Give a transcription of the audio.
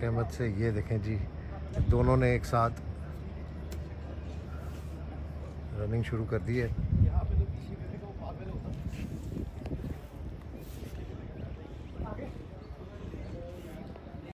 अहमद से। ये देखें जी, दोनों ने एक साथ रनिंग शुरू कर दी है।